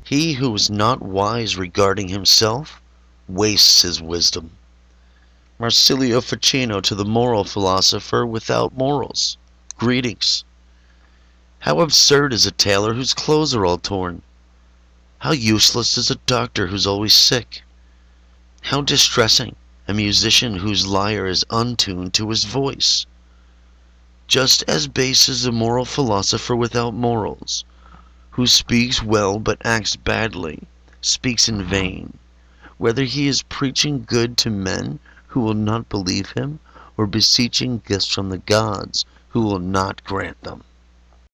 He who is not wise regarding himself wastes his wisdom. Marsilio Ficino to the moral philosopher without morals. Greetings. How absurd is a tailor whose clothes are all torn? How useless is a doctor who's always sick? How distressing a musician whose lyre is untuned to his voice? Just as base is a moral philosopher without morals, who speaks well but acts badly, speaks in vain, whether he is preaching good to men who will not believe him, or beseeching gifts from the gods who will not grant them.